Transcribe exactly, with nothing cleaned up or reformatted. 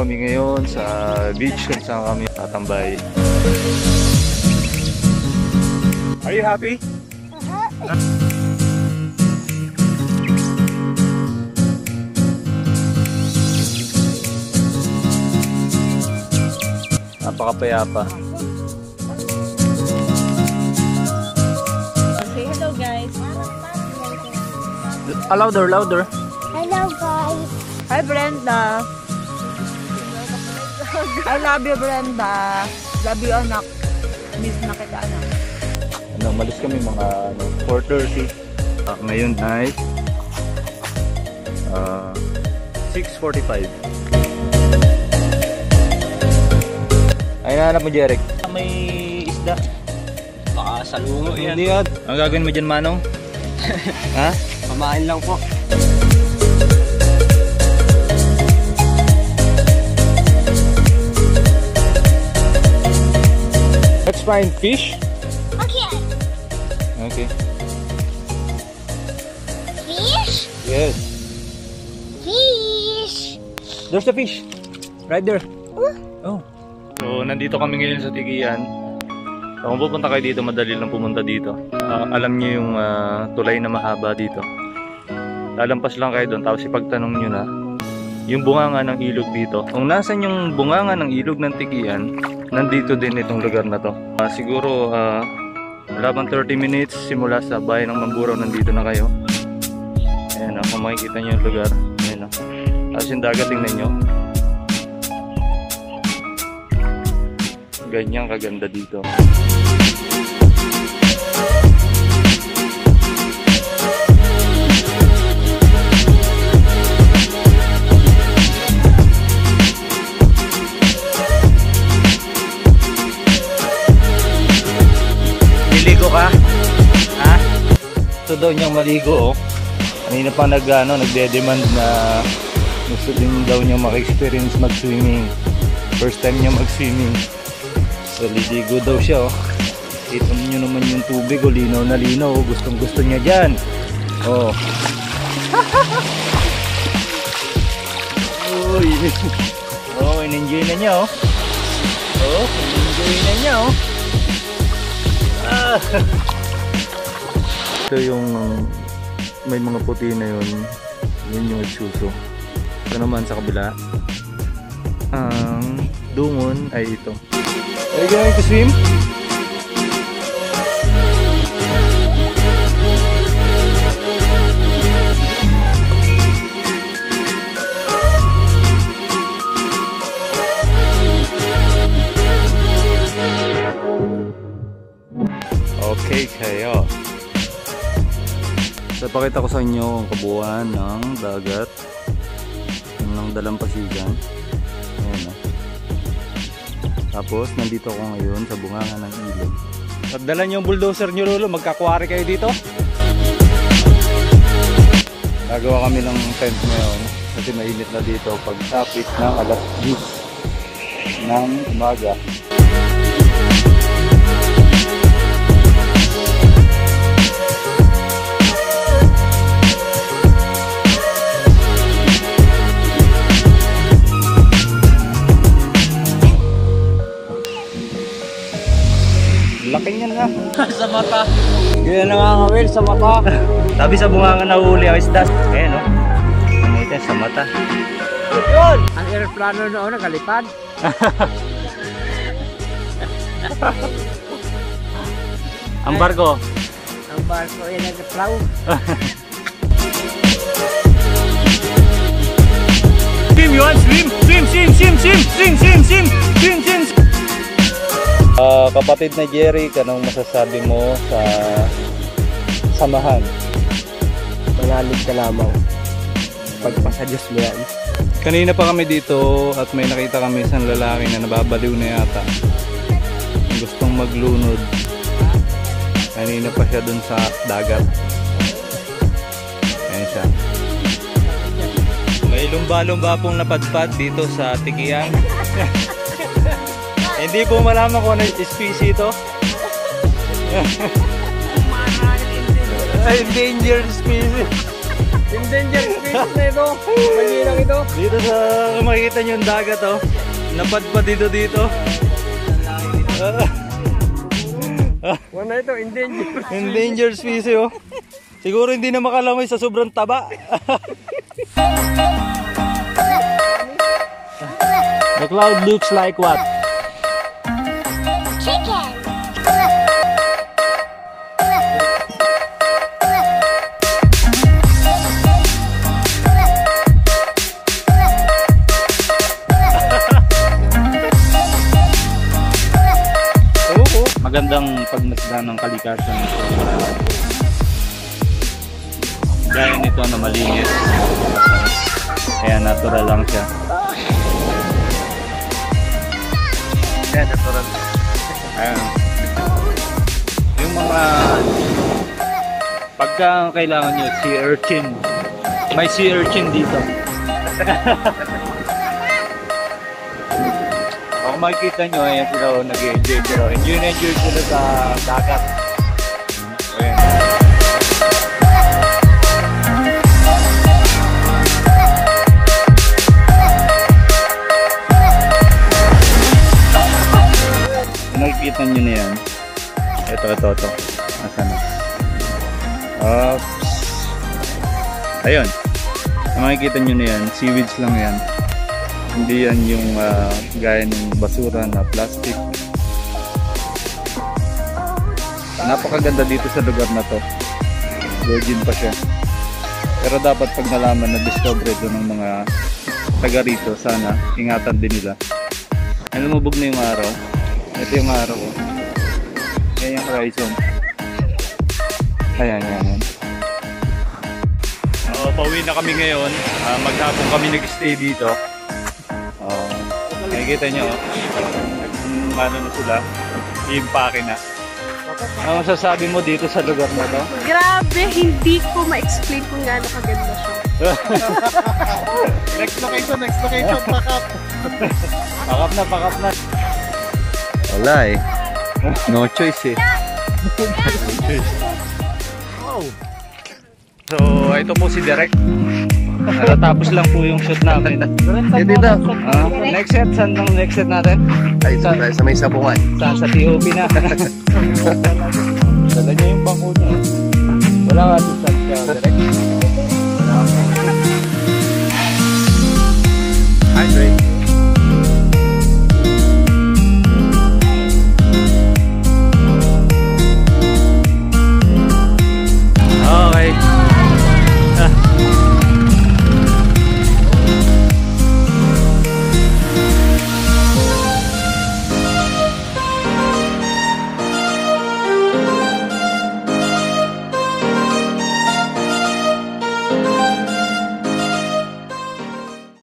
kami ngayon sa beach kung saan kami tatambay. Are you happy? Uh-huh. Napakapayapa. Say hello guys. Louder, louder. Hello guys. Hi Brenda. I love you Brenda. Love you anak. Miss na kita anak. Ano, malis kami mga ano, four thirty. Uh, ngayon ay uh, six forty-five. Ay, nahanap mo, Jeric? May isda. Baka salungo yan. Hindi yan. Ang gagawin mo dyan, Manong? Ha? Pamain lang po. Let's find fish. Okay. Okay. Fish? Yes. Fish. There's a fish. Right there. Uh. Oh. So, nandito kami ngayon sa Tigian. So, kung pupunta kayo dito, madali lang pumunta dito. Uh, alam niyo yung uh, tulay na mahaba dito. Lalampas lang kayo doon, tapos ipagtanong nyo na yung bunganga ng ilog dito. Kung nasan yung bunganga ng ilog ng Tigian, nandito din itong lugar na to. Uh, siguro, uh, labang thirty minutes simula sa bayan ng Mamburao, nandito na kayo. Ayan o, kung makikita nyo yung lugar. Ayan o. Tapos yung dagat, tingnan nyo. Ganyang kaganda dito. Niligo ka? Ha? Ito daw niyang maligo, oh. Kanina pa nag, ano, nagde-demand na gusto din daw niyang maka-experience mag-swimming. First time niya mag-swimming. So, liligo daw siya, oh. Kita niyo naman yung tubig, oh. Linaw na linaw, oh. Gustong gusto niya dyan. Oh. Uy. Oh, in-enjoy na niya, oh. Oh, in-enjoy na niya, oh. Ah. Ito yung um, may mga puti na yun. Yun yung suso. Ito naman sa kabila. Ang dungon ay ito. Are you going to swim? Okay kayo. So, pakita ko sa inyo ang kabuuan ng dagat ng dalampasigan. Ayan, oh. Tapos, nandito ako ngayon sa bunganga ng ilog. Pagdala niyo yung bulldozer niyo, Lolo, magkakuwari kayo dito. Gagawa kami ng tent ngayon kasi mainit na dito pag tapit ng alas diyes ng umaga. Laki niyan na. Sa mata. Ganyan na nga nga, Will, sa mata. Sabi sa bunganga na huli ang isda. Ayan, oh. Ang ito sa mata. Yun! Ang aeroplano noon nakalipad. Ang barko. Ang barko ay nag-plow. Swim, you want swim? Swim, swim, swim, swim, swim, swim, swim, swim, swim. Uh, kapatid na Jerry, anong masasabi mo sa samahan? Manalig ka lamang. Pagpasa Diyos mo yan. Kanina pa kami dito at may nakita kami isang lalaki na nababaliw na yata. Gustong maglunod. Kanina pa siya dun sa dagat. Ayan siya. May lumba-lumba pong napadpad dito sa Tigian. Hindi po malaman kung ano yung species ito. Endangered species. Endangered species na ito. Mahirang ito. Dito sa makikita nyo yung dagat oh. Napadpad dito dito. Wala ito, endangered. Endangered species oh. Siguro hindi na makalangoy sa sobrang taba. The cloud looks like what? Chicken. Magandang pagmasdan ng kalikasan. Gaya nito na malinis. Kaya natural lang siya. Kaya natural. Ayan. Yung mga pagka kailangan nyo, sea urchin. May sea urchin dito. Kung makikita nyo, ayan sila nag-enjoy sila. Enjoy na enjoy sila sa dagat. Ayan. Kung nakikita nyo na yan, ito, ito, ito. Nasaan na? Oops. Ayun. Kung makikita nyo na yan, seaweeds lang yan. Hindi yan yung uh, gaya ng basura na plastic. Napakaganda dito sa lugar na to. Virgin pa siya. Pero dapat pag nalaman na discover ito ng mga taga rito, sana ingatan din nila. Ay, lumubog na yung araw. Ito yung araw ko. Yan yung horizon. Ayan, yan, yan. Uh, pauwi na kami ngayon. Uh, maghapon kami nag-stay dito. Nakikita nyo, um, ano na sila, i-impake na. Ano masasabi mo dito sa lugar na to? Grabe, hindi ko ma-explain kung gaano kaganda siya. Next location, next location, pack up. Pack up na, pack up na. Wala eh. No choice eh. No choice. Wow. So, ito po si Derek. Natatapos lang po yung shoot namin. Hindi na. Ah, next set, saan ang next set natin? Ay, sa, sa may sabungan. Saan sa T O P na. Dala niya yung bangko niya. Wala ka dito sa direct.